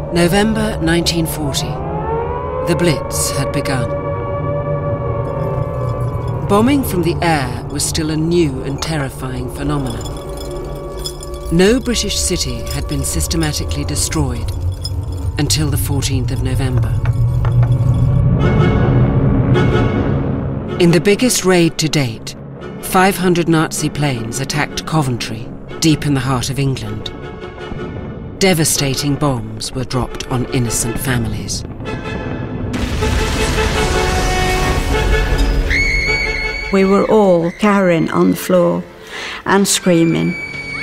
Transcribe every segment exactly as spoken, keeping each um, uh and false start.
November nineteen forty. The Blitz had begun. Bombing from the air was still a new and terrifying phenomenon. No British city had been systematically destroyed until the fourteenth of November. In the biggest raid to date, five hundred Nazi planes attacked Coventry, deep in the heart of England. Devastating bombs were dropped on innocent families. We were all cowering on the floor and screaming.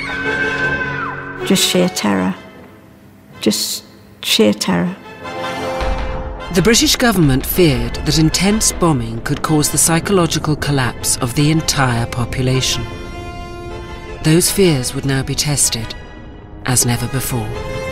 Just sheer terror. Just sheer terror. The British government feared that intense bombing could cause the psychological collapse of the entire population. Those fears would now be tested as never before.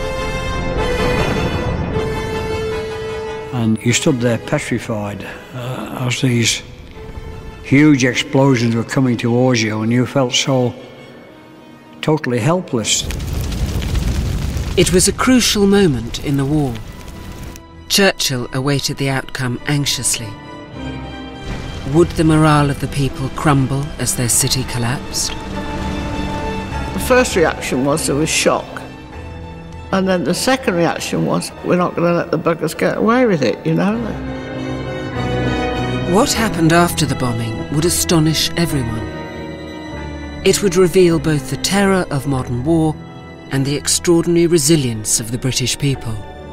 And you stood there petrified uh, as these huge explosions were coming towards you, and you felt so totally helpless. It was a crucial moment in the war. Churchill awaited the outcome anxiously. Would the morale of the people crumble as their city collapsed? The first reaction was there was shock. And then the second reaction was, we're not going to let the buggers get away with it, you know? What happened after the bombing would astonish everyone. It would reveal both the terror of modern war and the extraordinary resilience of the British people.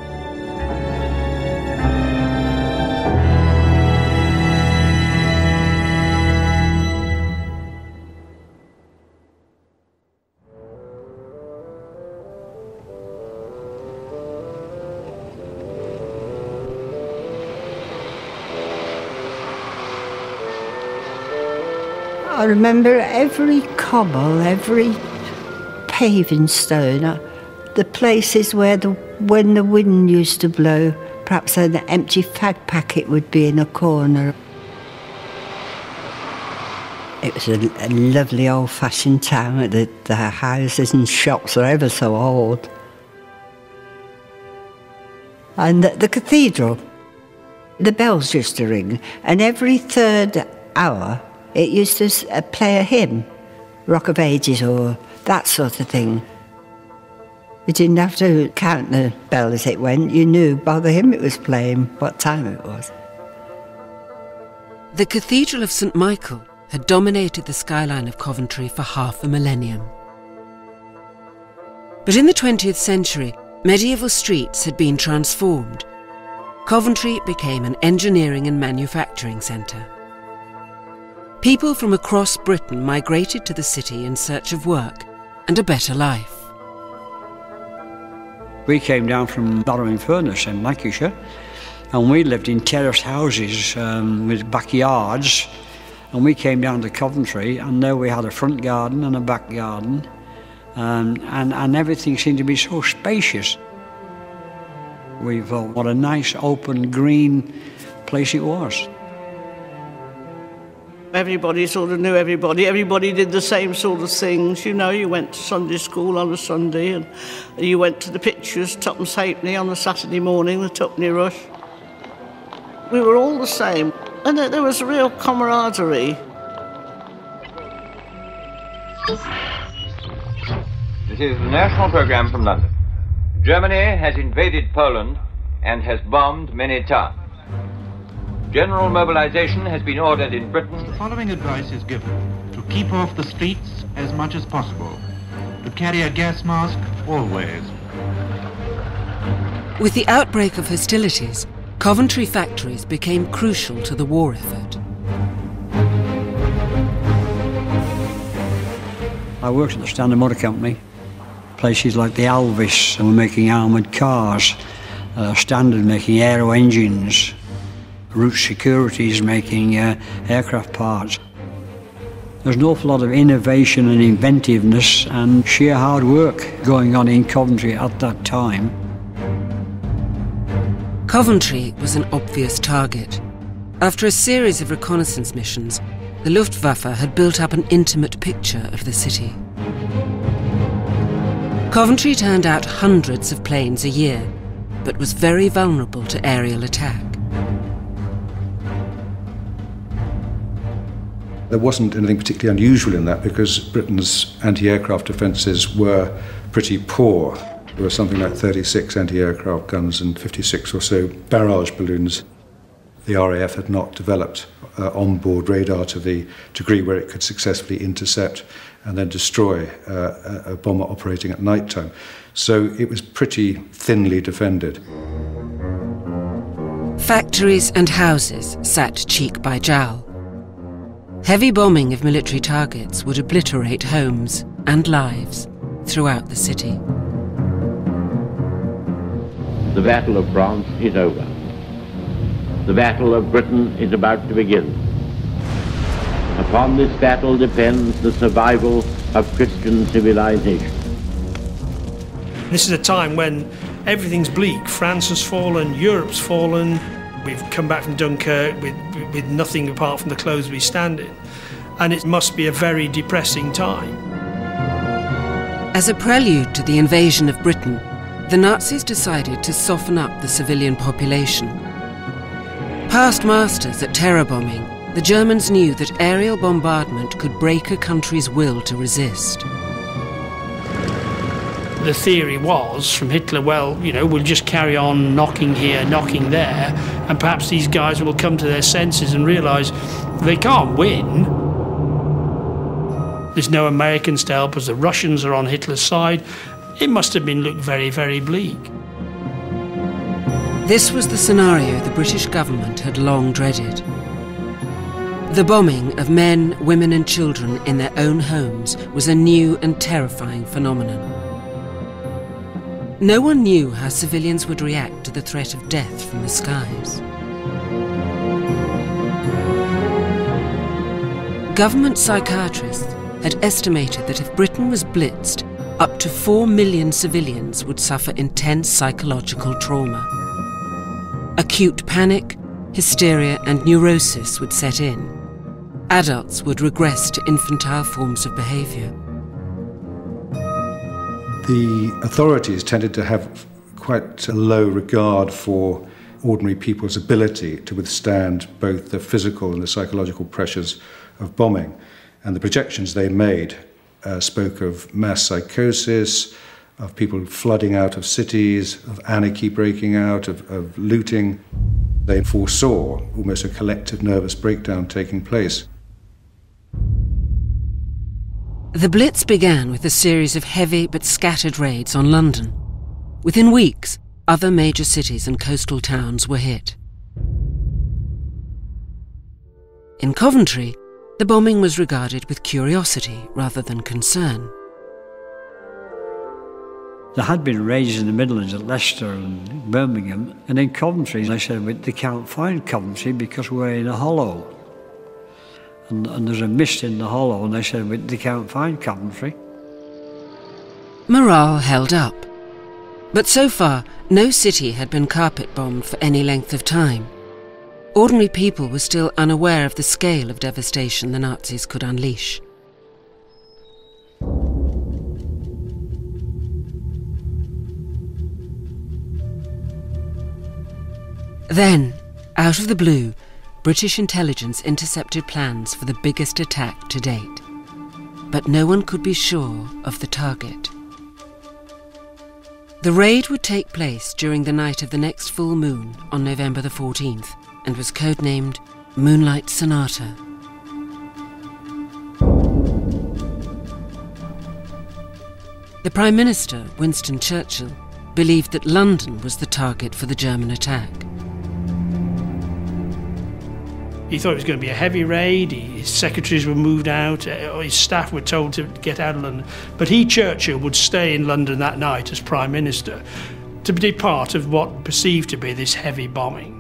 I remember every cobble, every paving stone, uh, the places where the, when the wind used to blow, perhaps an empty fag packet would be in a corner. It was a, a lovely old-fashioned town. The, the houses and shops are ever so old. And the, the cathedral, the bells used to ring, and every third hour it used to uh, play a hymn, Rock of Ages or that sort of thing. You didn't have to count the bell as it went. You knew by the hymn it was playing what time it was. The Cathedral of Saint Michael had dominated the skyline of Coventry for half a millennium. But in the twentieth century, medieval streets had been transformed. Coventry became an engineering and manufacturing centre. People from across Britain migrated to the city in search of work and a better life. We came down from Barrow-in-Furness in Lancashire, and we lived in terraced houses um, with backyards, and we came down to Coventry, and there we had a front garden and a back garden, um, and, and everything seemed to be so spacious. We thought what a nice open green place it was. Everybody sort of knew everybody. Everybody did the same sort of things. You know, you went to Sunday school on a Sunday, and you went to the pictures, Tuppence Halfpenny on the Saturday morning, the Tuppenny Rush. We were all the same, and there was a real camaraderie. This is the national programme from London. Germany has invaded Poland and has bombed many towns. General mobilization has been ordered in Britain. The following advice is given: to keep off the streets as much as possible, to carry a gas mask always. With the outbreak of hostilities, Coventry factories became crucial to the war effort. I worked at the Standard Motor Company. Places like the Alvis were making armoured cars, uh, Standard making aero engines, Root Securities making uh, aircraft parts. There's an awful lot of innovation and inventiveness and sheer hard work going on in Coventry at that time. Coventry was an obvious target. After a series of reconnaissance missions, the Luftwaffe had built up an intimate picture of the city. Coventry turned out hundreds of planes a year, but was very vulnerable to aerial attack. There wasn't anything particularly unusual in that because Britain's anti-aircraft defences were pretty poor. There were something like thirty-six anti-aircraft guns and fifty-six or so barrage balloons. The R A F had not developed uh, on-board radar to the degree where it could successfully intercept and then destroy uh, a bomber operating at night time. So it was pretty thinly defended. Factories and houses sat cheek by jowl. Heavy bombing of military targets would obliterate homes and lives throughout the city. The Battle of France is over. The Battle of Britain is about to begin. Upon this battle depends the survival of Christian civilization. This is a time when everything's bleak. France has fallen, Europe's fallen. We've come back from Dunkirk with, with nothing apart from the clothes we stand in. And it must be a very depressing time. As a prelude to the invasion of Britain, the Nazis decided to soften up the civilian population. Past masters at terror bombing, the Germans knew that aerial bombardment could break a country's will to resist. The theory was, from Hitler, well, you know, we'll just carry on knocking here, knocking there, and perhaps these guys will come to their senses and realise they can't win. There's no Americans to help us, the Russians are on Hitler's side. It must have been looked very, very bleak. This was the scenario the British government had long dreaded. The bombing of men, women and children in their own homes was a new and terrifying phenomenon. No one knew how civilians would react to the threat of death from the skies. Government psychiatrists had estimated that if Britain was blitzed, up to four million civilians would suffer intense psychological trauma. Acute panic, hysteria and neurosis would set in. Adults would regress to infantile forms of behaviour. The authorities tended to have quite a low regard for ordinary people's ability to withstand both the physical and the psychological pressures of bombing. And the projections they made uh, spoke of mass psychosis, of people flooding out of cities, of anarchy breaking out, of, of looting. They foresaw almost a collective nervous breakdown taking place. The Blitz began with a series of heavy but scattered raids on London. Within weeks, other major cities and coastal towns were hit. In Coventry, the bombing was regarded with curiosity rather than concern. There had been raids in the Midlands at Leicester and Birmingham, and in Coventry they said they can't find Coventry because we're in a hollow. And, and there's a mist in the hollow, and they said they can't find Coventry. Morale held up. But so far, no city had been carpet-bombed for any length of time. Ordinary people were still unaware of the scale of devastation the Nazis could unleash. Then, out of the blue, British intelligence intercepted plans for the biggest attack to date. But no one could be sure of the target. The raid would take place during the night of the next full moon on November the fourteenth and was codenamed Moonlight Sonata. The Prime Minister, Winston Churchill, believed that London was the target for the German attack. He thought it was going to be a heavy raid, his secretaries were moved out, his staff were told to get out of London. But he, Churchill, would stay in London that night as Prime Minister to be part of what perceived to be this heavy bombing.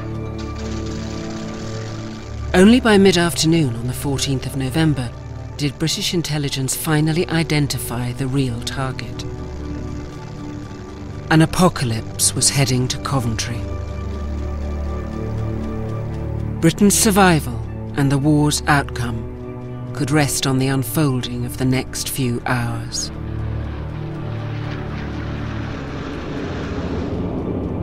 Only by mid-afternoon on the fourteenth of November did British intelligence finally identify the real target. An apocalypse was heading to Coventry. Britain's survival and the war's outcome could rest on the unfolding of the next few hours.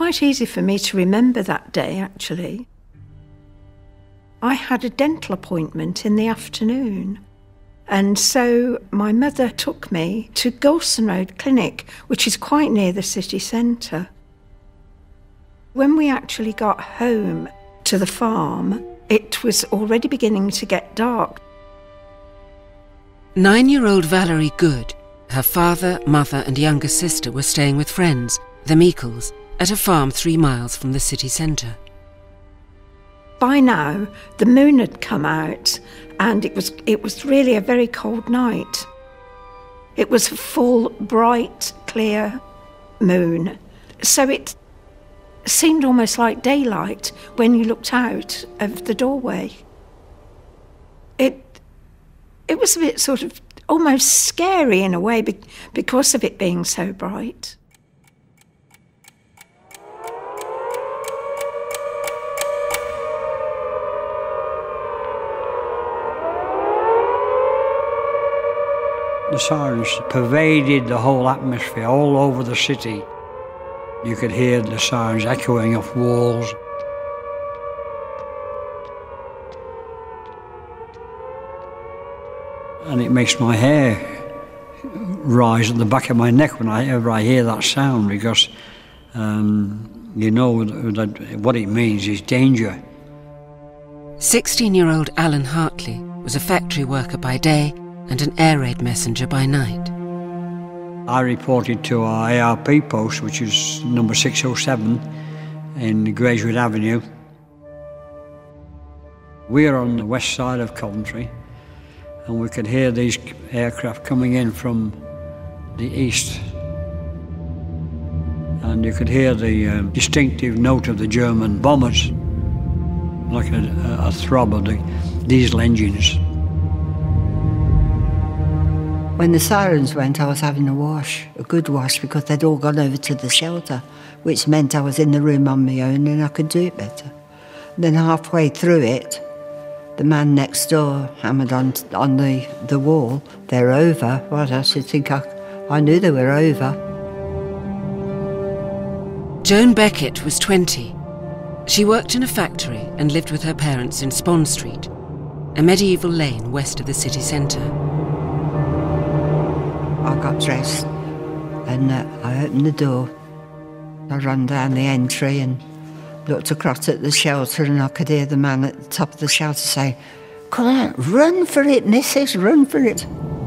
quite easy for me to remember that day, actually. I had a dental appointment in the afternoon, and so my mother took me to Golson Road Clinic, which is quite near the city centre. When we actually got home to the farm, it was already beginning to get dark. Nine-year-old Valerie Good, her father, mother and younger sister were staying with friends, the Meekles, at a farm three miles from the city centre. By now, the moon had come out, and it was, it was really a very cold night. It was a full, bright, clear moon, so it seemed almost like daylight when you looked out of the doorway. It, it was a bit sort of almost scary in a way because of it being so bright. The sirens pervaded the whole atmosphere, all over the city. You could hear the sirens echoing off walls. And it makes my hair rise at the back of my neck whenever I hear that sound, because um, you know that what it means is danger. sixteen-year-old Alan Hartley was a factory worker by day and an air raid messenger by night. I reported to our A R P post, which is number six oh seven in Grayswood Avenue. We are on the west side of Coventry, and we could hear these aircraft coming in from the east. And you could hear the uh, distinctive note of the German bombers, like a, a throb of the diesel engines. When the sirens went, I was having a wash, a good wash, because they'd all gone over to the shelter, which meant I was in the room on my own and I could do it better. And then halfway through it, the man next door hammered on on the, the wall, "They're over." What, I should think I, I knew they were over. Joan Beckett was twenty. She worked in a factory and lived with her parents in Spon Street, a medieval lane west of the city centre. I got dressed and uh, I opened the door. I ran down the entry and looked across at the shelter, and I could hear the man at the top of the shelter say, "Come on, run for it, missus, run for it."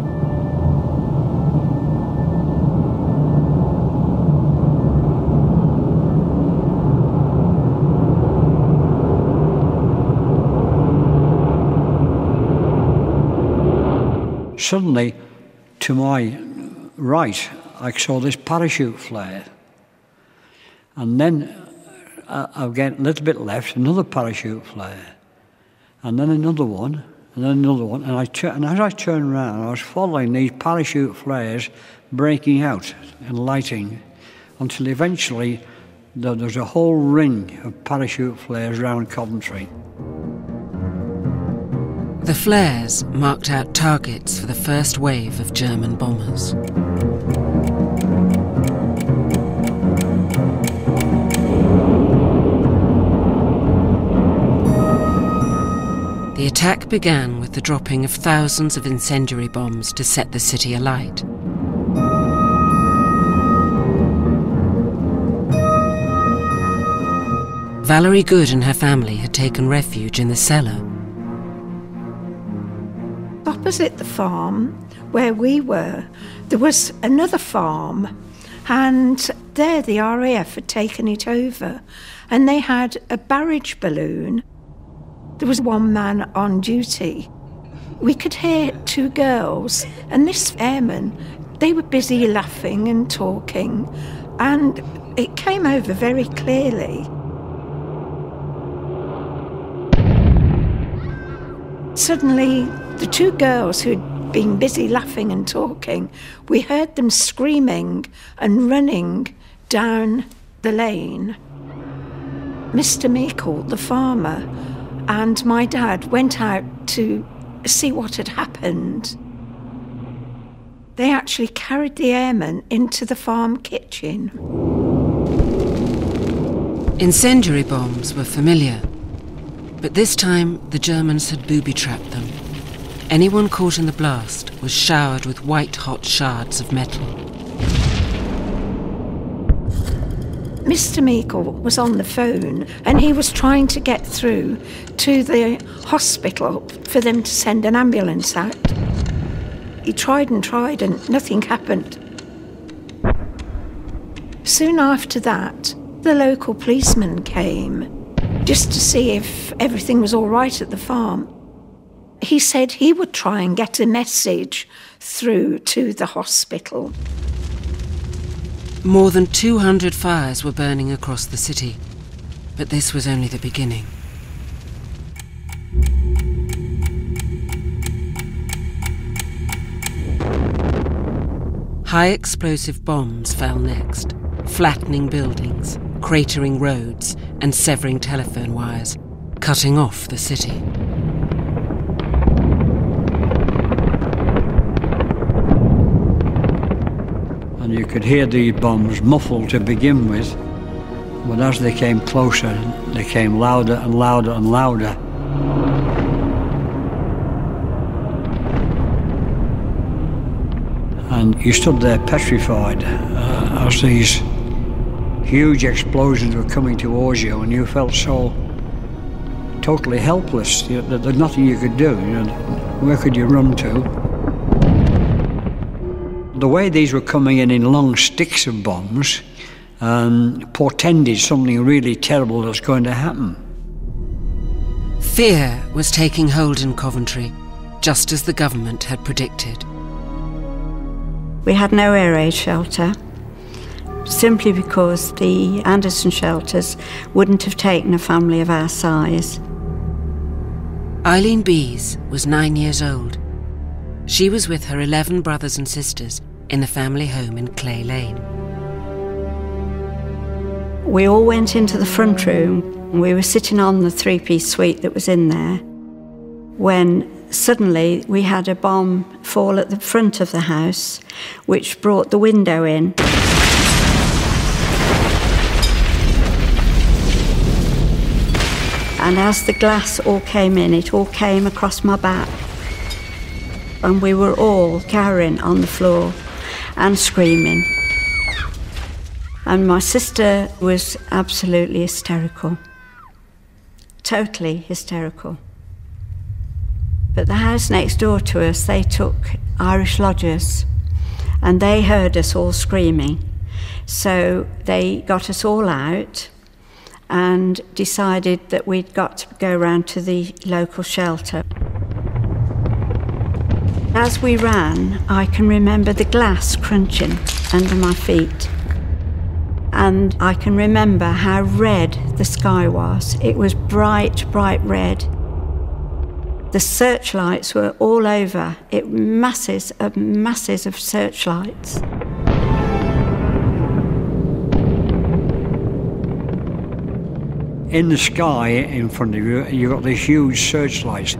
Suddenly, to my right, I saw this parachute flare. And then, uh, again, a little bit left, another parachute flare. And then another one, and then another one. And, I and as I turned around, I was following these parachute flares breaking out and lighting, until eventually there was a whole ring of parachute flares around Coventry. The flares marked out targets for the first wave of German bombers. The attack began with the dropping of thousands of incendiary bombs to set the city alight. Valerie Good and her family had taken refuge in the cellar. Opposite the farm where we were, there was another farm, and there the R A F had taken it over, and they had a barrage balloon. There was one man on duty. We could hear two girls, and this airman, they were busy laughing and talking, and it came over very clearly. Suddenly, the two girls who'd been busy laughing and talking, we heard them screaming and running down the lane. Mister Meekle, the farmer, and my dad went out to see what had happened. They actually carried the airman into the farm kitchen. Incendiary bombs were familiar, but this time the Germans had booby-trapped them. Anyone caught in the blast was showered with white-hot shards of metal. Mister Meikle was on the phone and he was trying to get through to the hospital for them to send an ambulance out. He tried and tried and nothing happened. Soon after that, the local policeman came just to see if everything was all right at the farm. He said he would try and get a message through to the hospital. More than two hundred fires were burning across the city, but this was only the beginning. High explosive bombs fell next, flattening buildings, cratering roads, and severing telephone wires, cutting off the city. And you could hear the bombs muffled to begin with, but as they came closer, they came louder and louder and louder. And you stood there petrified uh, as these huge explosions were coming towards you, and you felt so totally helpless that there's nothing you could do. You know, where could you run to? The way these were coming in in long sticks of bombs um, portended something really terrible was going to happen. Fear was taking hold in Coventry, just as the government had predicted. We had no air raid shelter, simply because the Anderson shelters wouldn't have taken a family of our size. Eileen Bees was nine years old. She was with her eleven brothers and sisters in the family home in Clay Lane. We all went into the front room. We were sitting on the three-piece suite that was in there when suddenly we had a bomb fall at the front of the house, which brought the window in. And as the glass all came in, it all came across my back. And we were all cowering on the floor and screaming. And my sister was absolutely hysterical. Totally hysterical. But the house next door to us, they took Irish lodgers, and they heard us all screaming. So they got us all out and decided that we'd got to go round to the local shelter. As we ran, I can remember the glass crunching under my feet. And I can remember how red the sky was. It was bright, bright red. The searchlights were all over. It masses of masses of searchlights. In the sky in front of you, you've got these huge searchlights.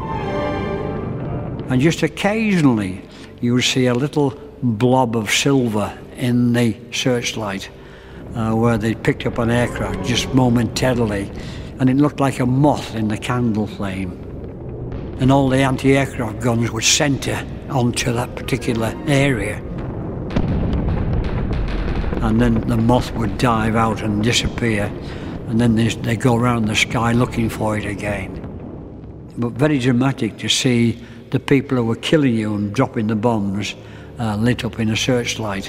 And just occasionally, you would see a little blob of silver in the searchlight uh, where they picked up an aircraft just momentarily, and it looked like a moth in the candle flame. And all the anti-aircraft guns would centre onto that particular area. And then the moth would dive out and disappear, and then they, they go around the sky looking for it again. But very dramatic to see the people who were killing you and dropping the bombs uh, lit up in a searchlight.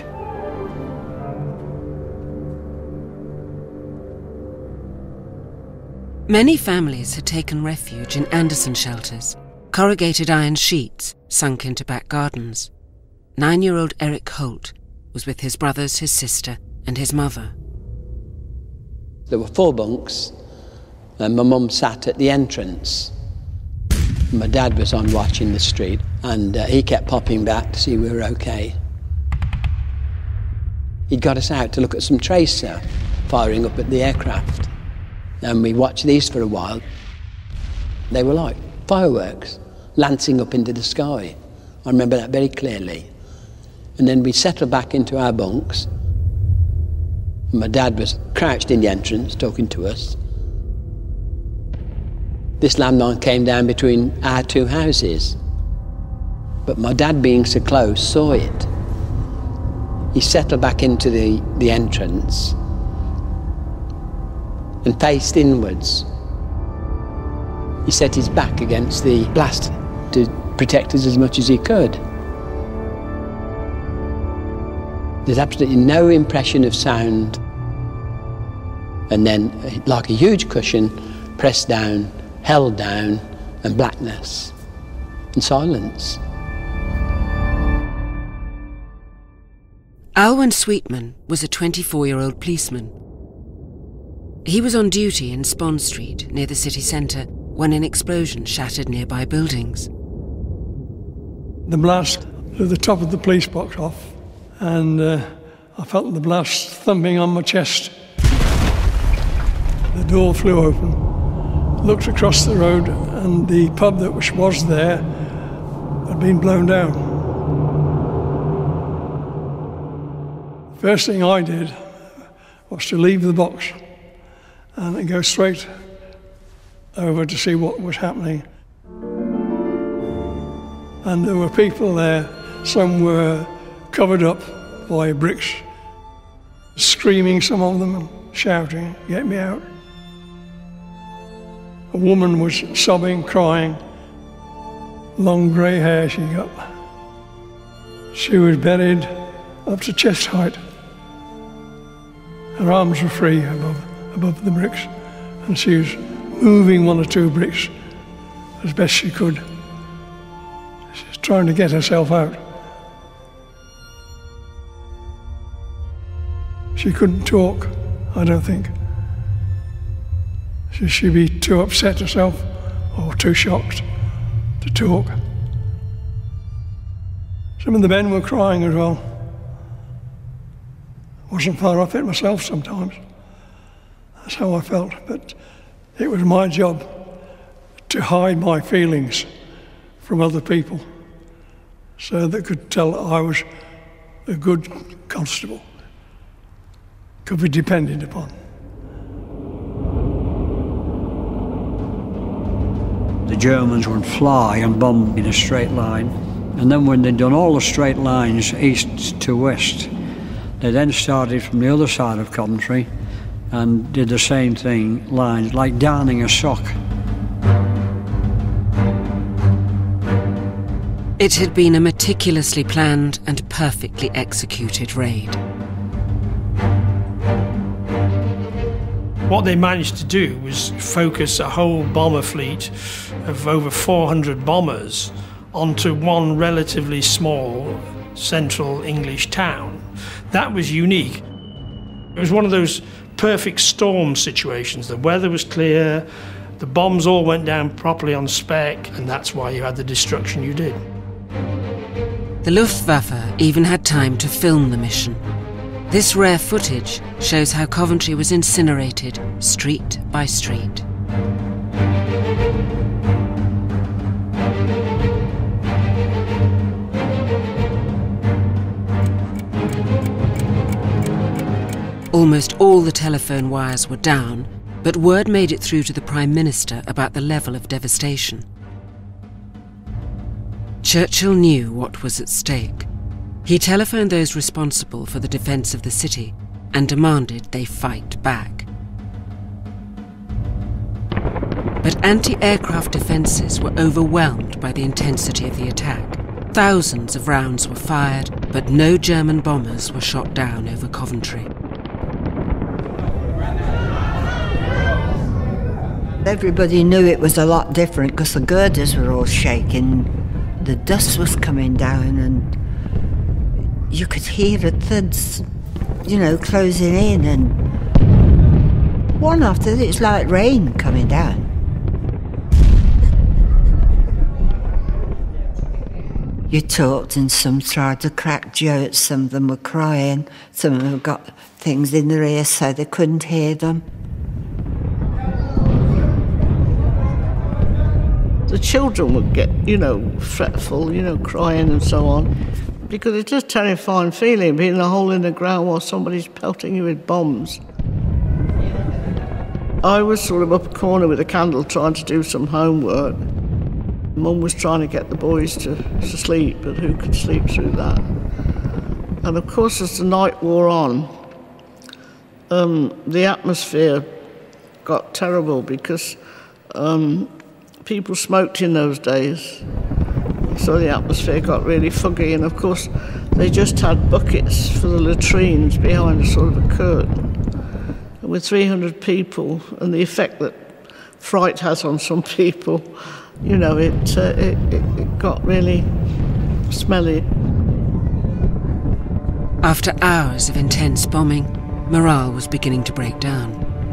Many families had taken refuge in Anderson shelters, corrugated iron sheets sunk into back gardens. Nine-year-old Eric Holt was with his brothers, his sister, and his mother. There were four bunks, and my mum sat at the entrance. My dad was on watch in the street, and uh, he kept popping back to see we were okay. He'd got us out to look at some tracer firing up at the aircraft. And we watched these for a while. They were like fireworks lancing up into the sky. I remember that very clearly. And then we settled back into our bunks. My dad was crouched in the entrance talking to us. This landmine came down between our two houses. But my dad, being so close, saw it. He settled back into the, the entrance and faced inwards. He set his back against the blast to protect us as much as he could. There's absolutely no impression of sound. And then, like a huge cushion, pressed down, held down, and blackness and silence. Alwyn Sweetman was a twenty-four-year-old policeman. He was on duty in Spond Street, near the city centre, when an explosion shattered nearby buildings. The blast blew the top of the police box off, and uh, I felt the blast thumping on my chest. The door flew open, looked across the road, and the pub that was there had been blown down. First thing I did was to leave the box and go straight over to see what was happening. And there were people there. Some were covered up by bricks, screaming, some of them, shouting, "Get me out." A woman was sobbing, crying, long grey hair she got. She was buried up to chest height. Her arms were free above, above the bricks, and she was moving one or two bricks as best she could. She was trying to get herself out. She couldn't talk, I don't think. Should she be too upset herself or too shocked to talk? Some of the men were crying as well. Wasn't far off it myself sometimes. That's how I felt, but it was my job to hide my feelings from other people so they could tell that I was a good constable, could be depended upon. The Germans would fly and bomb in a straight line, and then when they'd done all the straight lines east to west, they then started from the other side of Coventry and did the same thing, lines, like darning a sock. It had been a meticulously planned and perfectly executed raid. What they managed to do was focus a whole bomber fleet of over four hundred bombers onto one relatively small central English town. That was unique. It was one of those perfect storm situations. The weather was clear, the bombs all went down properly on spec, and that's why you had the destruction you did. The Luftwaffe even had time to film the mission. This rare footage shows how Coventry was incinerated street by street. Almost all the telephone wires were down, but word made it through to the Prime Minister about the level of devastation. Churchill knew what was at stake. He telephoned those responsible for the defence of the city and demanded they fight back. But anti-aircraft defences were overwhelmed by the intensity of the attack. Thousands of rounds were fired, but no German bombers were shot down over Coventry. Everybody knew it was a lot different because the girders were all shaking. The dust was coming down and you could hear the thuds, you know, closing in, and one after the, it's like rain coming down. You talked and some tried to crack jokes, some of them were crying, some of them got things in their ears so they couldn't hear them. The children would get, you know, fretful, you know, crying and so on. because it's just a terrifying feeling, being in a hole in the ground while somebody's pelting you with bombs. I was sort of up a corner with a candle trying to do some homework. Mum was trying to get the boys to, to sleep, but who could sleep through that? And of course, as the night wore on, um, the atmosphere got terrible because um, people smoked in those days. So the atmosphere got really foggy, and of course, they just had buckets for the latrines behind a sort of a curtain. And with three hundred people, and the effect that fright has on some people, you know, it, uh, it, it, it got really smelly. After hours of intense bombing, morale was beginning to break down.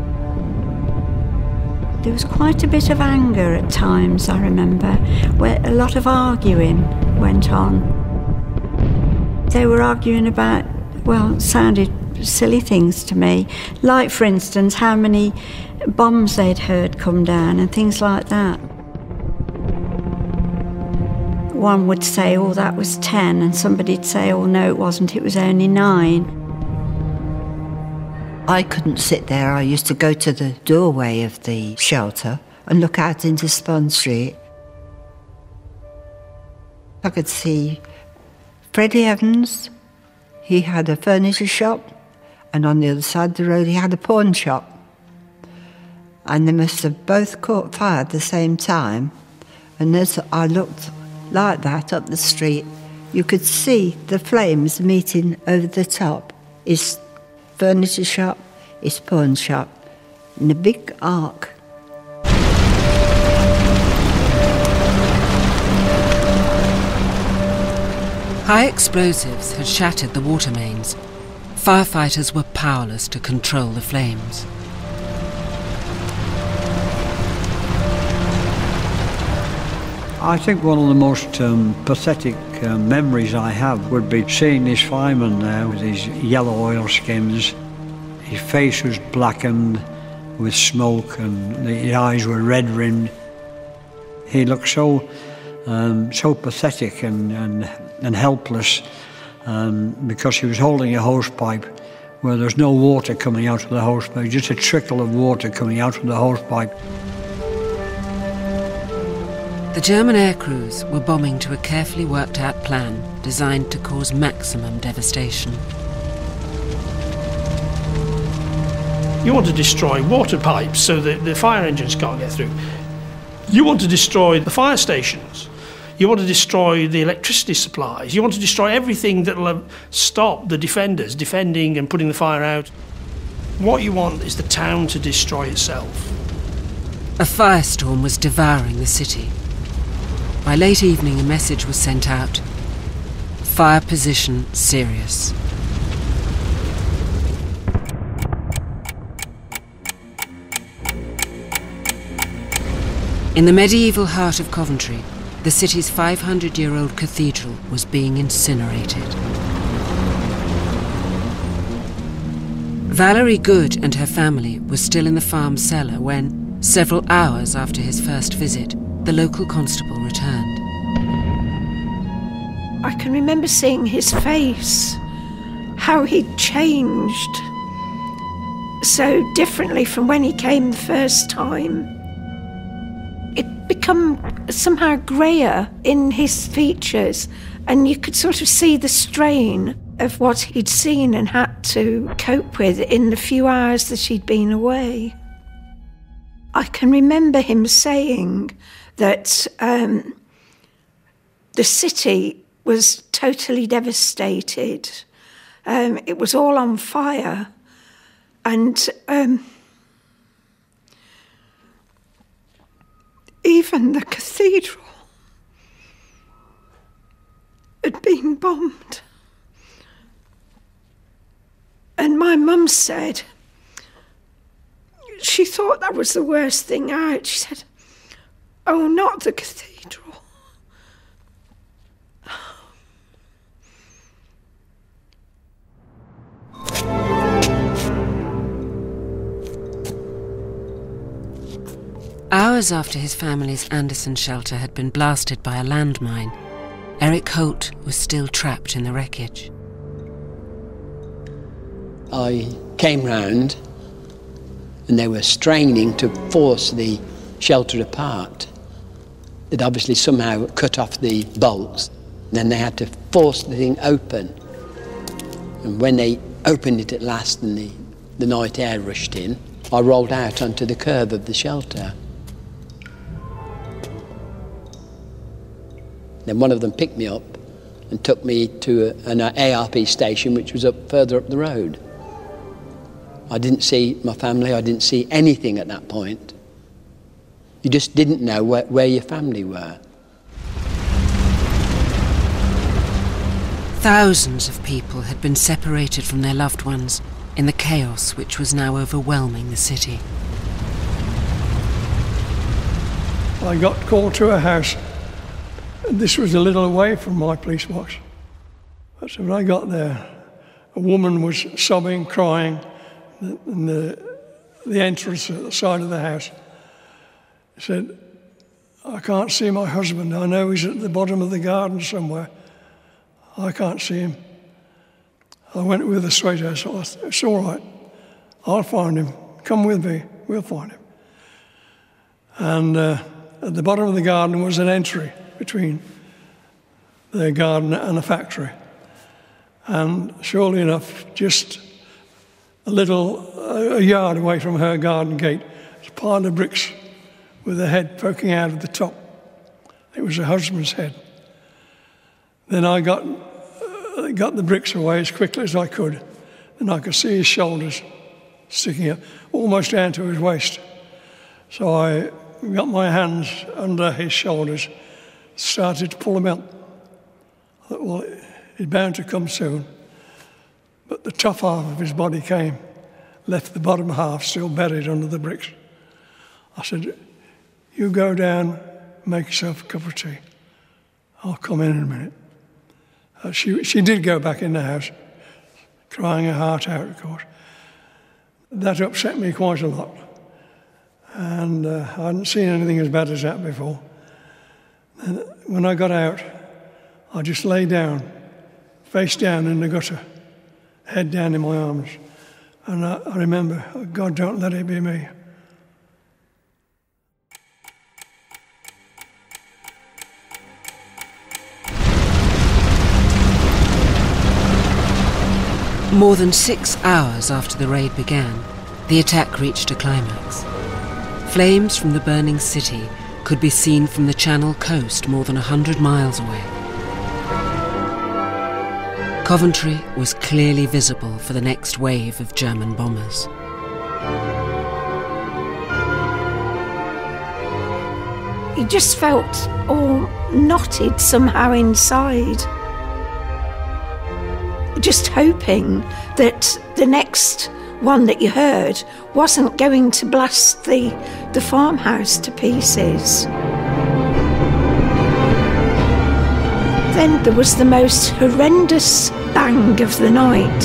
There was quite a bit of anger at times, I remember, where a lot of arguing went on. They were arguing about, well, it sounded silly things to me, like, for instance, how many bombs they'd heard come down and things like that. One would say, oh, that was ten, and somebody'd say, oh, no, it wasn't, it was only nine. I couldn't sit there. I used to go to the doorway of the shelter and look out into Spon Street. I could see Freddie Evans. He had a furniture shop, and on the other side of the road he had a pawn shop. And they must have both caught fire at the same time. And as I looked like that up the street, you could see the flames meeting over the top. His furniture shop, his pawn shop, in a big arc. High explosives had shattered the water mains. Firefighters were powerless to control the flames. I think one of the most um, pathetic uh, memories I have would be seeing this fireman there with his yellow oilskins. His face was blackened with smoke and his eyes were red-rimmed. He looked so um, so pathetic and, and, and helpless um, because he was holding a hosepipe where there's no water coming out of the hosepipe, just a trickle of water coming out of the hosepipe. The German air crews were bombing to a carefully worked out plan designed to cause maximum devastation. You want to destroy water pipes so that the fire engines can't get through. You want to destroy the fire stations. You want to destroy the electricity supplies. You want to destroy everything that will stop the defenders defending and putting the fire out. What you want is the town to destroy itself. A firestorm was devouring the city. By late evening, a message was sent out. Fire position serious. In the medieval heart of Coventry, the city's five hundred year old cathedral was being incinerated. Valerie Good and her family were still in the farm cellar when, several hours after his first visit, the local constable returned. I can remember seeing his face, how he'd changed so differently from when he came the first time. It'd become somehow greyer in his features, and you could sort of see the strain of what he'd seen and had to cope with in the few hours that he'd been away. I can remember him saying that um, the city was totally devastated. Um, it was all on fire. And um, even the cathedral had been bombed. And my mum said, she thought that was the worst thing out. She said, oh, not the cathedral. Hours after his family's Anderson shelter had been blasted by a landmine, Eric Holt was still trapped in the wreckage. I came round and they were straining to force the shelter apart. They'd obviously somehow cut off the bolts. Then they had to force the thing open. And when they opened it at last and the, the night air rushed in, I rolled out onto the curb of the shelter. Then one of them picked me up and took me to a, an A R P station which was up further up the road. I didn't see my family, I didn't see anything at that point. You just didn't know where, where your family were. Thousands of people had been separated from their loved ones in the chaos which was now overwhelming the city. I got called to a house. This was a little away from my police box. So when I got there, a woman was sobbing, crying in the, the entrance at the side of the house. She said, "I can't see my husband. I know he's at the bottom of the garden somewhere. I can't see him." I went with her straight out. So I said, "It's all right. I'll find him. Come with me. We'll find him." And uh, at the bottom of the garden was an entry between the garden and a factory. And surely enough, just a little, a yard away from her garden gate, was a pile of bricks with a head poking out of the top. It was her husband's head. Then I got, uh, got the bricks away as quickly as I could, and I could see his shoulders sticking up, almost down to his waist. So I got my hands under his shoulders, started to pull him out. I thought, well, he's bound to come soon. But the top half of his body came, left the bottom half still buried under the bricks. I said, "You go down, make yourself a cup of tea. I'll come in in a minute." Uh, she, she did go back in the house, crying her heart out, of course. That upset me quite a lot. And uh, I hadn't seen anything as bad as that before. And when I got out, I just lay down, face down in the gutter, head down in my arms. And I, I remember, "Oh, God, don't let it be me." More than six hours after the raid began, the attack reached a climax. Flames from the burning city could be seen from the Channel coast more than a hundred miles away. Coventry was clearly visible for the next wave of German bombers. You just felt all knotted somehow inside, just hoping that the next one that you heard wasn't going to blast the, the farmhouse to pieces. Then there was the most horrendous bang of the night.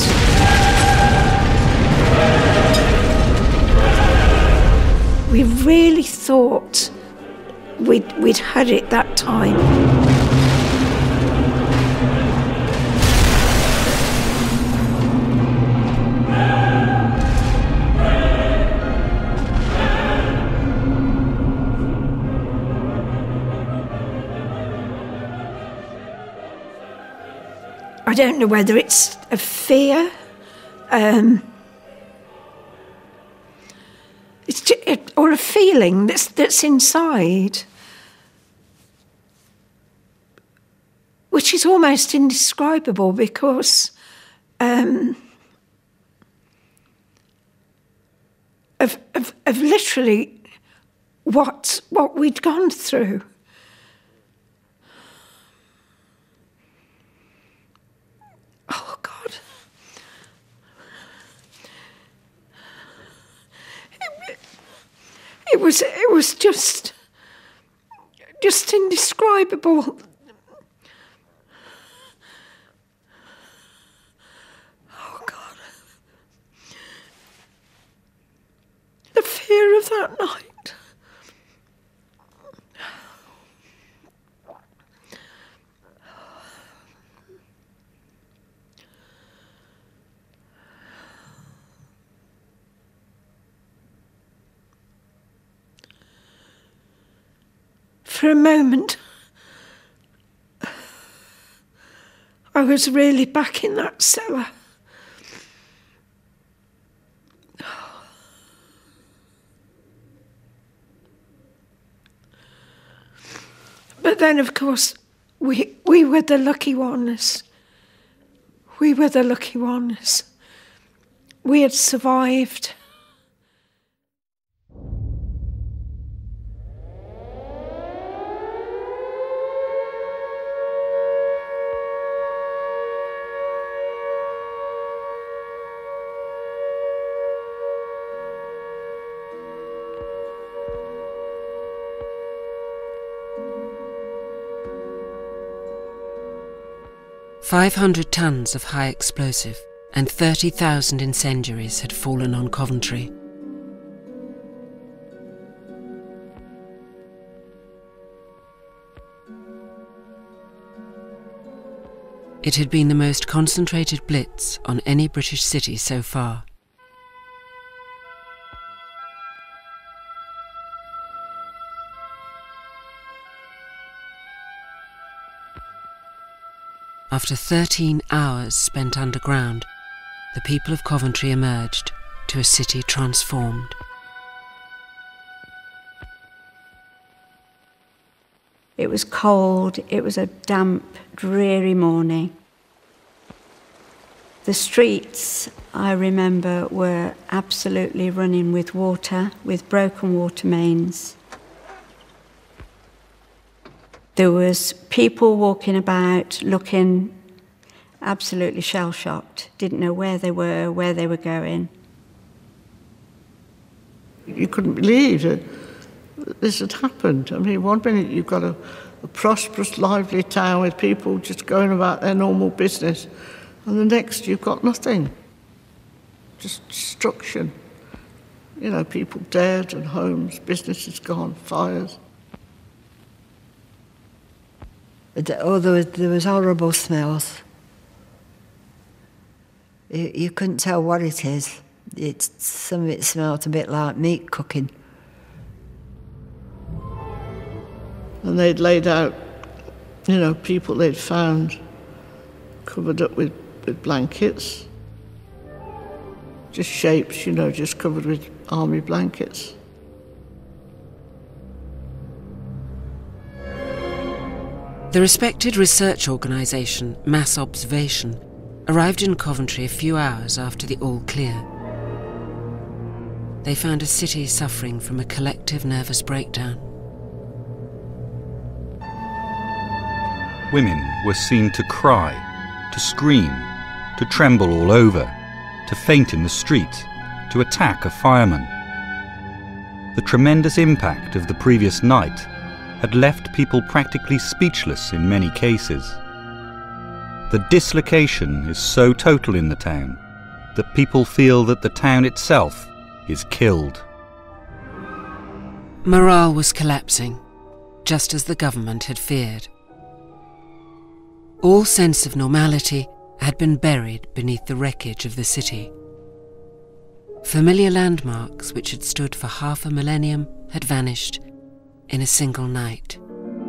We really thought we'd, we'd had it that time. I don't know whether it's a fear, um, it's just, it, or a feeling that's that's inside, which is almost indescribable because um, of, of of literally what what we'd gone through. Oh, God. It, it was, it was just, just indescribable. Oh, God. The fear of that night. For a moment, I was really back in that cellar. But then, of course, we we were the lucky ones. We were the lucky ones. We had survived. five hundred tons of high explosive and thirty thousand incendiaries had fallen on Coventry. It had been the most concentrated blitz on any British city so far. After thirteen hours spent underground, the people of Coventry emerged to a city transformed. It was cold, it was a damp, dreary morning. The streets, I remember, were absolutely running with water, with broken water mains. There was people walking about looking absolutely shell-shocked, didn't know where they were, where they were going. You couldn't believe that this had happened. I mean, one minute you've got a, a prosperous, lively town with people just going about their normal business, and the next you've got nothing. Just destruction. You know, people dead and homes, businesses gone, fires. Oh, there was, there was horrible smells. You, you couldn't tell what it is. It's, some of it smelled a bit like meat cooking. And they'd laid out, you know, people they'd found covered up with, with blankets. Just shapes, you know, just covered with army blankets. The respected research organisation, Mass Observation, arrived in Coventry a few hours after the all clear. They found a city suffering from a collective nervous breakdown. Women were seen to cry, to scream, to tremble all over, to faint in the street, to attack a fireman. The tremendous impact of the previous night had left people practically speechless in many cases. The dislocation is so total in the town that people feel that the town itself is killed. Morale was collapsing, just as the government had feared. All sense of normality had been buried beneath the wreckage of the city. Familiar landmarks which had stood for half a millennium had vanished in a single night.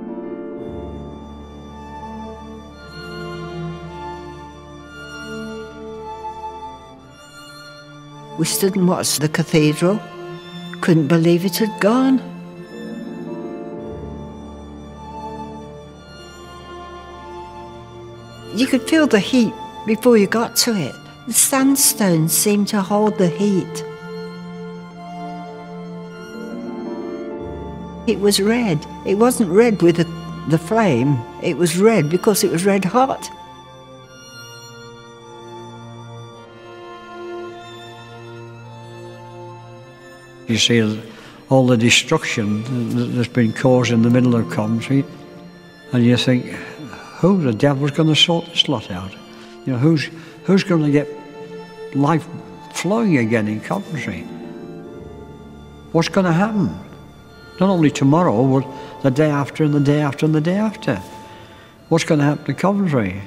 We stood and watched the cathedral. Couldn't believe it had gone. You could feel the heat before you got to it. The sandstone seemed to hold the heat. It was red. It wasn't red with the, the flame. It was red because it was red hot. You see all the destruction that's been caused in the middle of Coventry, and you think, who the devil's going to sort this lot out? You know, who's who's going to get life flowing again in Coventry? What's going to happen? Not only tomorrow, but the day after and the day after and the day after. What's going to happen to Coventry?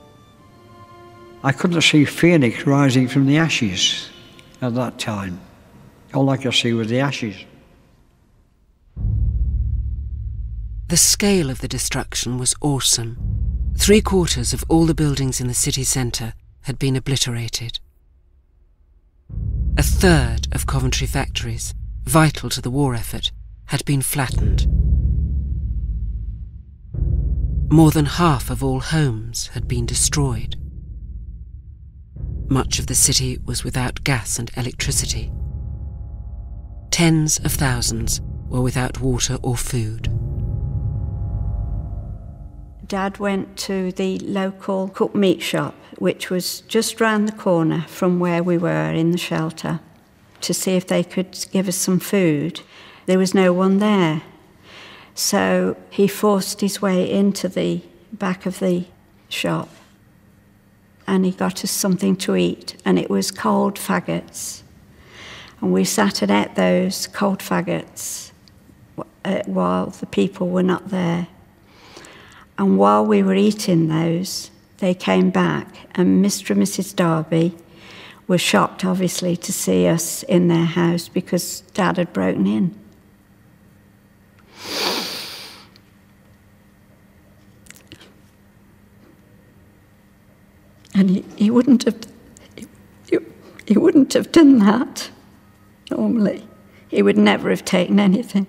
I couldn't see Phoenix rising from the ashes at that time. All I could see was the ashes. The scale of the destruction was awesome. Three quarters of all the buildings in the city centre had been obliterated. A third of Coventry factories, vital to the war effort, had been flattened. More than half of all homes had been destroyed. Much of the city was without gas and electricity. Tens of thousands were without water or food. Dad went to the local cooked meat shop, which was just round the corner from where we were in the shelter, to see if they could give us some food. There was no one there. So he forced his way into the back of the shop and he got us something to eat, and it was cold faggots. And we sat and ate those cold faggots while the people were not there. And while we were eating those, they came back, and Mister and Missus Darby were shocked, obviously, to see us in their house because Dad had broken in. And he, he wouldn't have he, he, he wouldn't have done that normally. He would never have taken anything.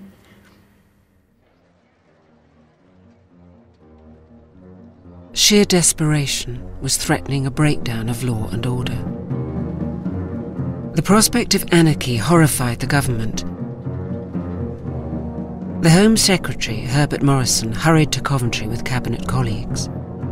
Sheer desperation was threatening a breakdown of law and order. The prospect of anarchy horrified the government. The Home Secretary, Herbert Morrison, hurried to Coventry with cabinet colleagues.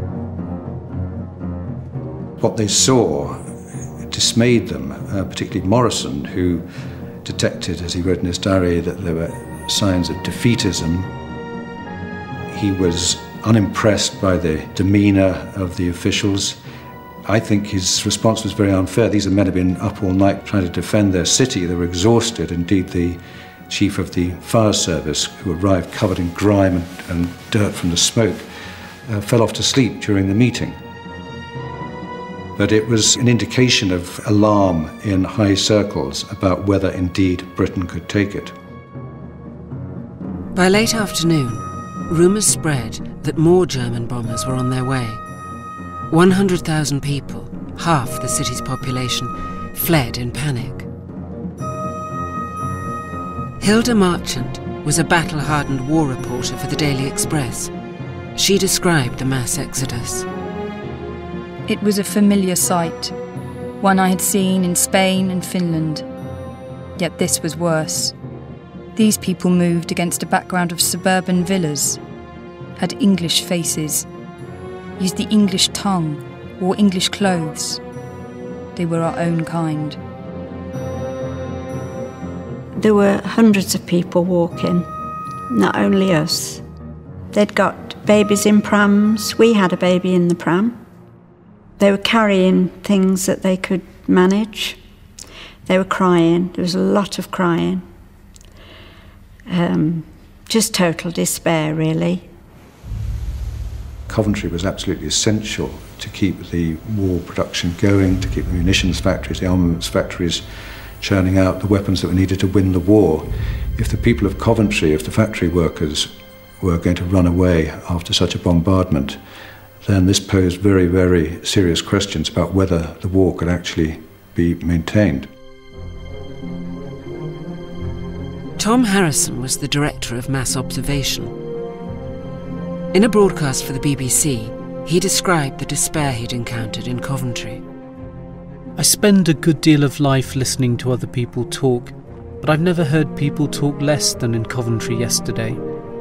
What they saw dismayed them, uh, particularly Morrison, who detected, as he wrote in his diary, that there were signs of defeatism. He was unimpressed by the demeanour of the officials. I think his response was very unfair. These men had been up all night trying to defend their city. They were exhausted. Indeed, the chief of the fire service, who arrived covered in grime and, and dirt from the smoke, uh, fell off to sleep during the meeting. But it was an indication of alarm in high circles about whether indeed Britain could take it. By late afternoon, rumours spread that more German bombers were on their way. one hundred thousand people, half the city's population, fled in panic. Hilda Marchant was a battle-hardened war reporter for the Daily Express. She described the mass exodus. It was a familiar sight, one I had seen in Spain and Finland. Yet this was worse. These people moved against a background of suburban villas, had English faces, used the English tongue, wore English clothes. They were our own kind. There were hundreds of people walking, not only us. They'd got babies in prams. We had a baby in the pram. They were carrying things that they could manage. They were crying. There was a lot of crying. Um, just total despair, really. Coventry was absolutely essential to keep the war production going, to keep the munitions factories, the armaments factories churning out the weapons that were needed to win the war. If the people of Coventry, if the factory workers were going to run away after such a bombardment, then this posed very, very serious questions about whether the war could actually be maintained. Tom Harrison was the director of mass observation. In a broadcast for the B B C, he described the despair he'd encountered in Coventry. I spend a good deal of life listening to other people talk, but I've never heard people talk less than in Coventry yesterday.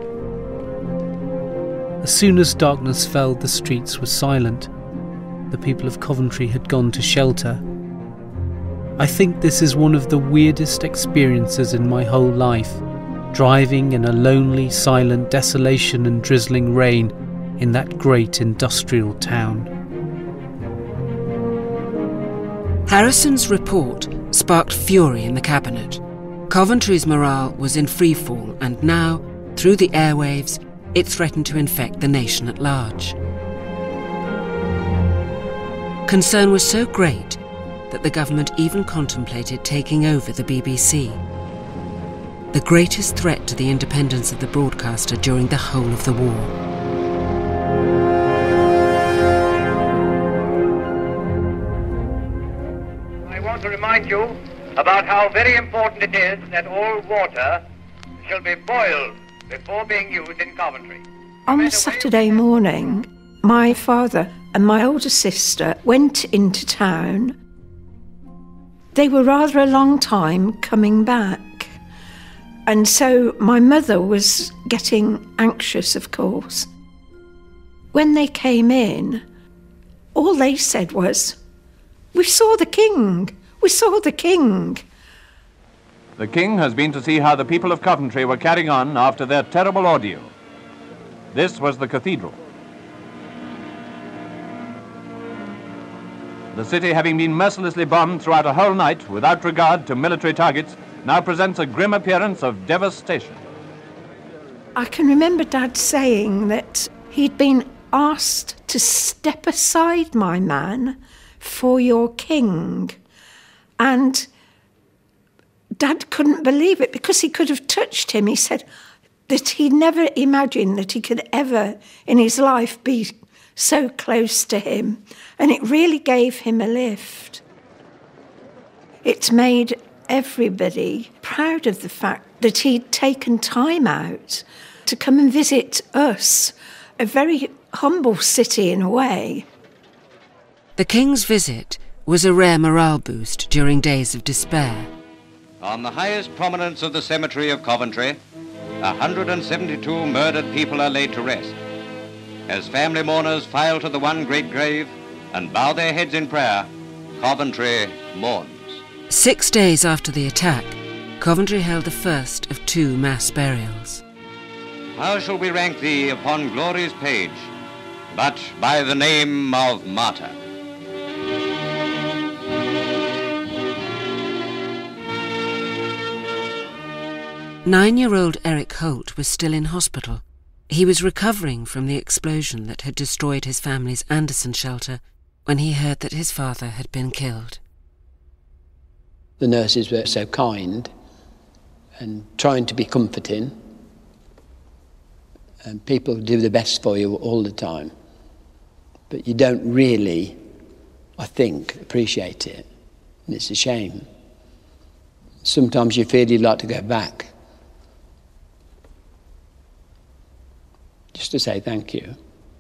As soon as darkness fell, the streets were silent. The people of Coventry had gone to shelter. I think this is one of the weirdest experiences in my whole life, driving in a lonely, silent desolation and drizzling rain in that great industrial town. Harrison's report sparked fury in the cabinet. Coventry's morale was in freefall, and now, through the airwaves, it threatened to infect the nation at large. Concern was so great that the government even contemplated taking over the B B C. the greatest threat to the independence of the broadcaster during the whole of the war. I want to remind you about how very important it is that all water shall be boiled before being used in Coventry. On Saturday morning, my father and my older sister went into town. They were rather a long time coming back. And so my mother was getting anxious, of course. When they came in, all they said was, "We saw the king! We saw the king!" The king has been to see how the people of Coventry were carrying on after their terrible ordeal. This was the cathedral. The city, having been mercilessly bombed throughout a whole night without regard to military targets, now presents a grim appearance of devastation. I can remember Dad saying that he'd been asked to step aside, my man, for your king. And Dad couldn't believe it because he could have touched him. He said that he never imagined that he could ever in his life be so close to him. And it really gave him a lift. It's made everybody proud of the fact that he'd taken time out to come and visit us, a very humble city in a way. The King's visit was a rare morale boost during days of despair. On the highest prominence of the cemetery of Coventry, one hundred seventy-two murdered people are laid to rest. As family mourners file to the one great grave and bow their heads in prayer, Coventry mourns. Six days after the attack, Coventry held the first of two mass burials. How shall we rank thee upon glory's page, but by the name of martyr? Nine-year-old Eric Holt was still in hospital. He was recovering from the explosion that had destroyed his family's Anderson shelter when he heard that his father had been killed. The nurses were so kind and trying to be comforting, and people do the best for you all the time, but you don't really, I think, appreciate it, and it's a shame. Sometimes you feel you'd like to go back just to say thank you.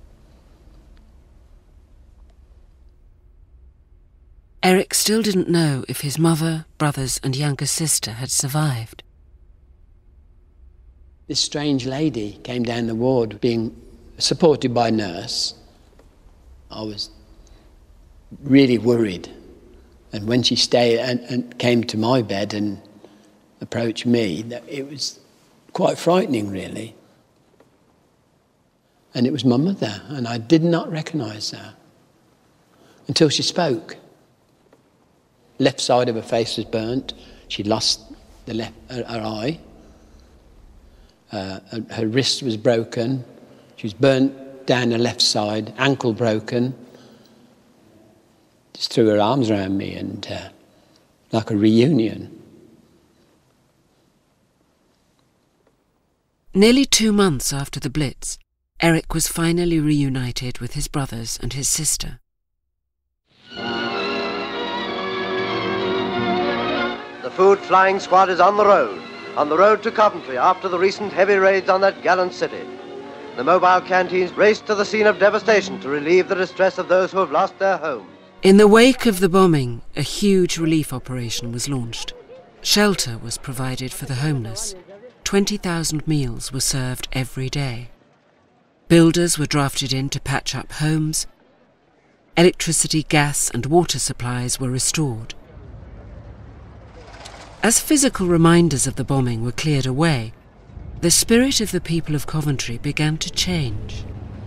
Eric still didn't know if his mother, brothers and younger sister had survived. This strange lady came down the ward being supported by a nurse. I was really worried. And when she stayed and, and came to my bed and approached me, it was quite frightening, really. And it was my mother, and I did not recognise her until she spoke. Left side of her face was burnt. She lost the left, her, her eye. Uh, her, her wrist was broken. She was burnt down her left side, ankle broken. Just threw her arms around me and uh, like a reunion. Nearly two months after the Blitz, Eric was finally reunited with his brothers and his sister. The food flying squad is on the road, on the road to Coventry after the recent heavy raids on that gallant city. The mobile canteens race to the scene of devastation to relieve the distress of those who have lost their homes. In the wake of the bombing, a huge relief operation was launched. Shelter was provided for the homeless. twenty thousand meals were served every day. Builders were drafted in to patch up homes. Electricity, gas and water supplies were restored. As physical reminders of the bombing were cleared away, the spirit of the people of Coventry began to change.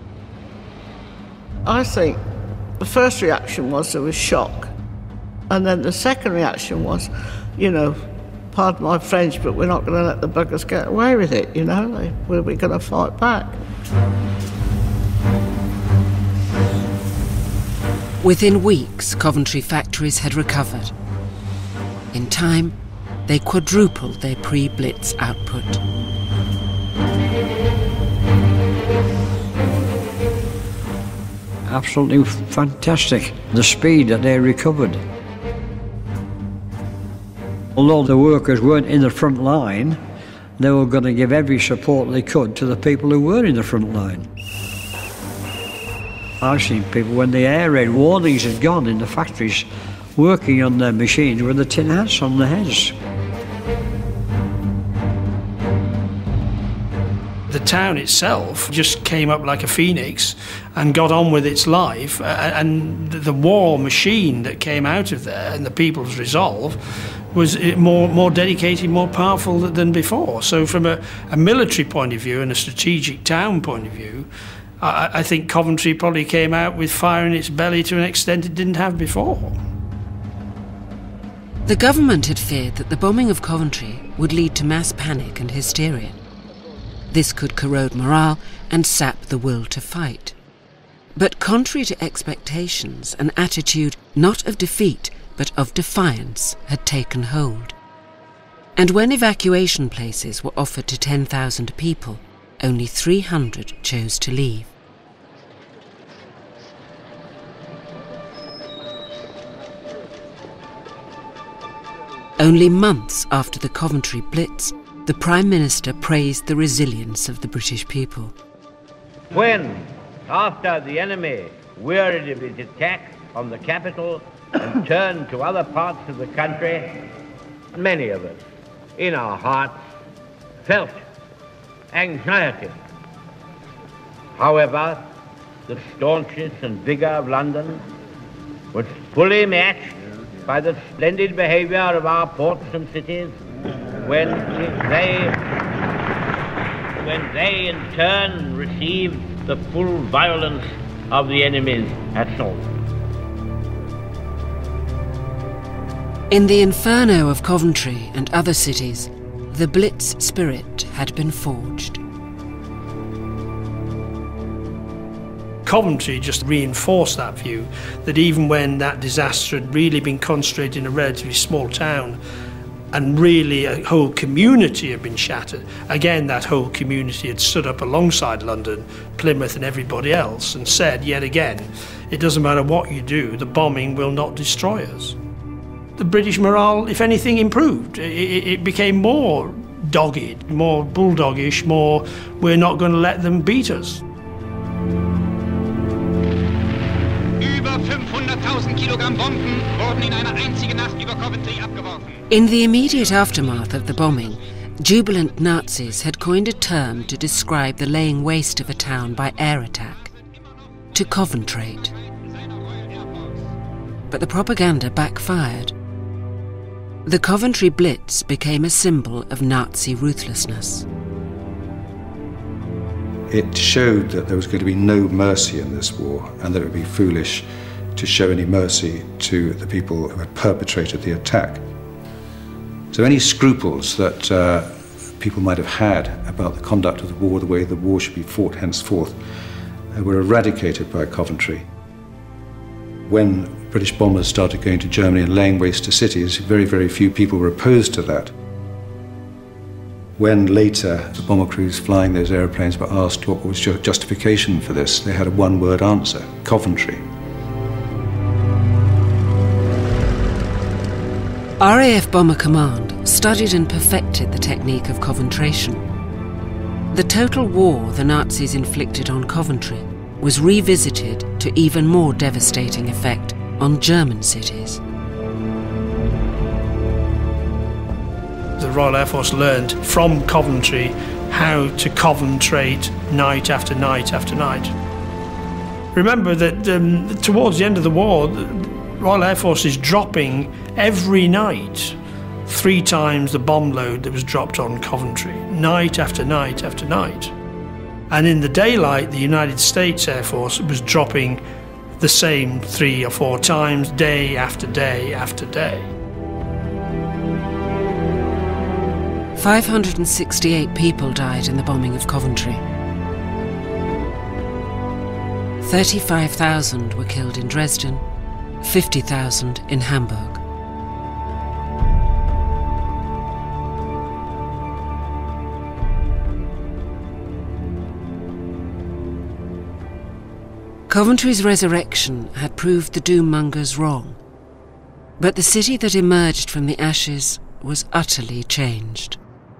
I think the first reaction was there was shock. And then the second reaction was, you know, pardon my French, but we're not going to let the buggers get away with it, you know? Like, we're we going to fight back? Within weeks, Coventry factories had recovered. In time, they quadrupled their pre-Blitz output. Absolutely fantastic, the speed that they recovered. Although the workers weren't in the front line, they were going to give every support they could to the people who were in the front line. I've seen people, when the air raid warnings had gone in the factories, working on their machines with the tin hats on their heads. The town itself just came up like a phoenix and got on with its life, and the war machine that came out of there and the people's resolve was more, more dedicated, more powerful than before. So from a, a military point of view and a strategic town point of view, I, I think Coventry probably came out with fire in its belly to an extent it didn't have before. The government had feared that the bombing of Coventry would lead to mass panic and hysteria. This could corrode morale and sap the will to fight. But contrary to expectations, an attitude not of defeat but of defiance had taken hold. And when evacuation places were offered to ten thousand people, only three hundred chose to leave. Only months after the Coventry Blitz, the Prime Minister praised the resilience of the British people. When, after the enemy wearied of his attack on the capital and turned to other parts of the country, many of us, in our hearts, felt anxiety. However, the staunchness and vigour of London was fully matched by the splendid behaviour of our ports and cities when they, when they in turn received the full violence of the enemy's assault. In the inferno of Coventry and other cities, the Blitz spirit had been forged. Coventry just reinforced that view, that even when that disaster had really been concentrated in a relatively small town and really a whole community had been shattered, again that whole community had stood up alongside London, Plymouth and everybody else and said yet again, it doesn't matter what you do, the bombing will not destroy us. The British morale, if anything, improved. It, it, it became more dogged, more bulldogish, more we're not going to let them beat us. In the immediate aftermath of the bombing, jubilant Nazis had coined a term to describe the laying waste of a town by air attack: to Coventrate. But the propaganda backfired. The Coventry Blitz became a symbol of Nazi ruthlessness. It showed that there was going to be no mercy in this war, and that it would be foolish to show any mercy to the people who had perpetrated the attack. So any scruples that uh, people might have had about the conduct of the war, the way the war should be fought henceforth, uh, were eradicated by Coventry. When British bombers started going to Germany and laying waste to cities, very, very few people were opposed to that. When later the bomber crews flying those aeroplanes were asked what was your justification for this, they had a one-word answer: Coventry. R A F Bomber Command studied and perfected the technique of Coventration. The total war the Nazis inflicted on Coventry was revisited to even more devastating effect on German cities. The Royal Air Force learned from Coventry how to Coventrate night after night after night. Remember that um, towards the end of the war, the Royal Air Force is dropping every night three times the bomb load that was dropped on Coventry, night after night after night. And in the daylight, the United States Air Force was dropping the same three or four times, day after day after day. five hundred sixty-eight people died in the bombing of Coventry. thirty-five thousand were killed in Dresden, fifty thousand in Hamburg. Coventry's resurrection had proved the doommongers wrong, but the city that emerged from the ashes was utterly changed.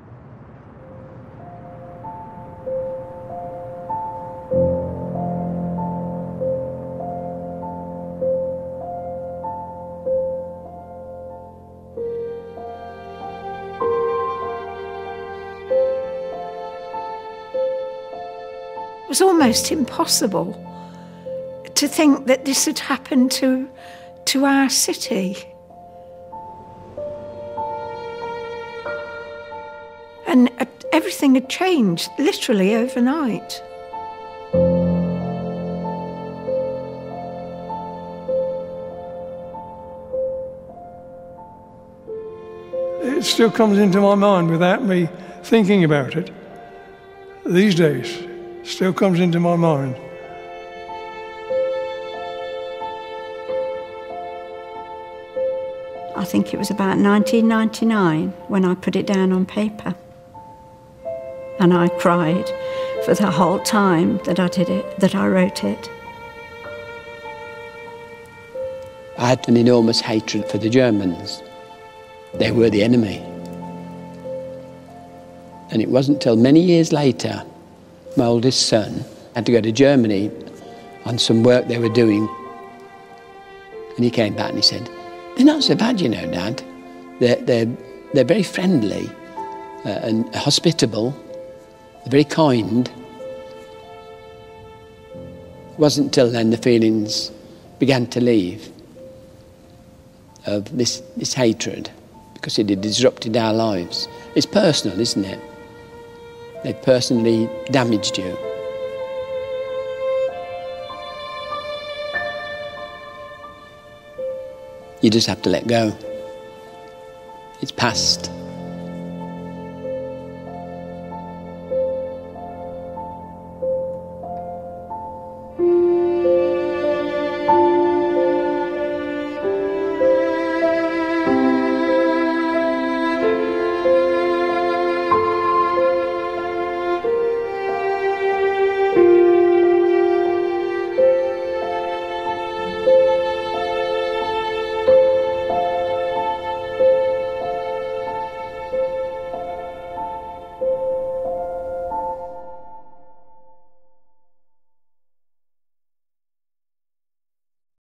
It was almost impossible to think that this had happened to, to our city. And uh, everything had changed, literally overnight. It still comes into my mind without me thinking about it. These days, still comes into my mind. I think it was about nineteen ninety-nine when I put it down on paper. And I cried for the whole time that I did it, that I wrote it. I had an enormous hatred for the Germans. They were the enemy. And it wasn't till many years later, my oldest son had to go to Germany on some work they were doing. And he came back and he said, "They're not so bad, you know, Dad. They're, they're, they're very friendly uh, and hospitable. They're very kind." It wasn't until then the feelings began to leave of this, this hatred, because it had disrupted our lives. It's personal, isn't it? They personally damaged you. You just have to let go. It's past.